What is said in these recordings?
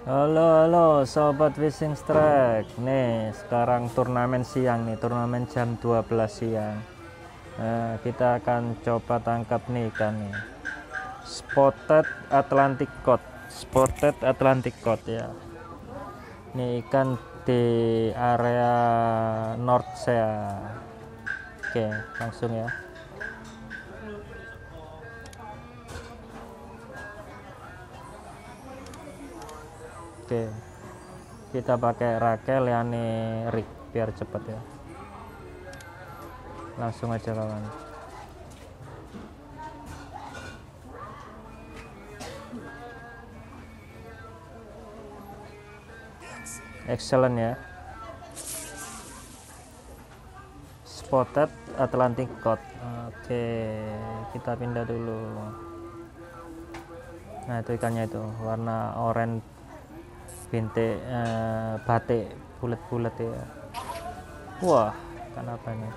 Halo halo sobat fishing strike. Nih sekarang turnamen siang nih, turnamen jam 12 siang. Nah, kita akan coba tangkap nih ikan nih, spotted Atlantic cod ya. Ini ikan di area North Sea. Oke, langsung ya. Oke, kita pakai rakel ya nih, rig biar cepet ya. Langsung aja kawan. Excellent ya, spotted Atlantic cod. Oke, kita pindah dulu. Nah itu ikannya itu warna oranye bintik, batik bulat-bulat ya. Wah, ikan apa ini?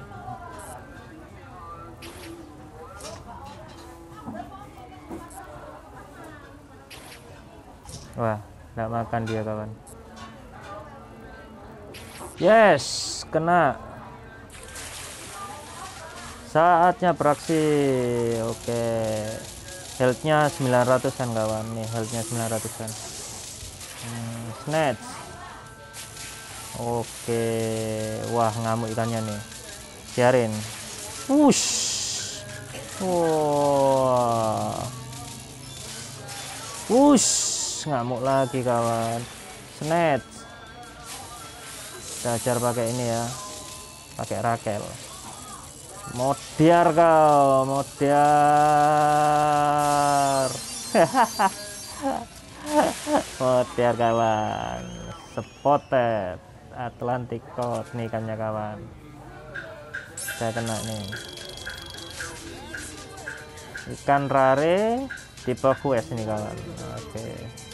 Wah, nggak makan dia kawan. Yes, kena. Saatnya beraksi. Oke, healthnya 900-an kawan. Nih healthnya 900-an. Snatch. Oke, wah ngamuk ikannya nih, biarin. Wush, wah, wush, ngamuk lagi kawan. Snatch. Belajar pakai ini ya, pakai rakel. Modiar kau, modiar. Modiar kawan, spotted Atlantic cod nih ikannya kawan. Saya kena nih, ikan rare tipe quest nih kawan. Oke,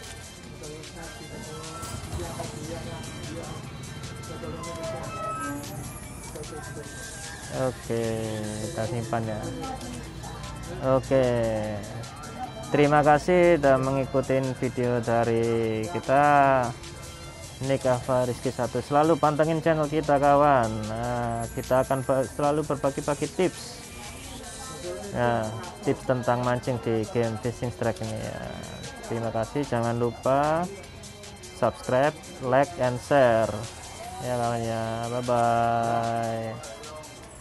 oke, kita simpan ya. Oke, terima kasih sudah mengikuti video dari kita. Nick Ava Rizky 1. Selalu pantengin channel kita kawan. Nah, kita akan selalu berbagi-bagi tips ya, tips tentang mancing di game fishing strike ini ya. Terima kasih, jangan lupa subscribe, like, and share ya kawan ya. Bye bye.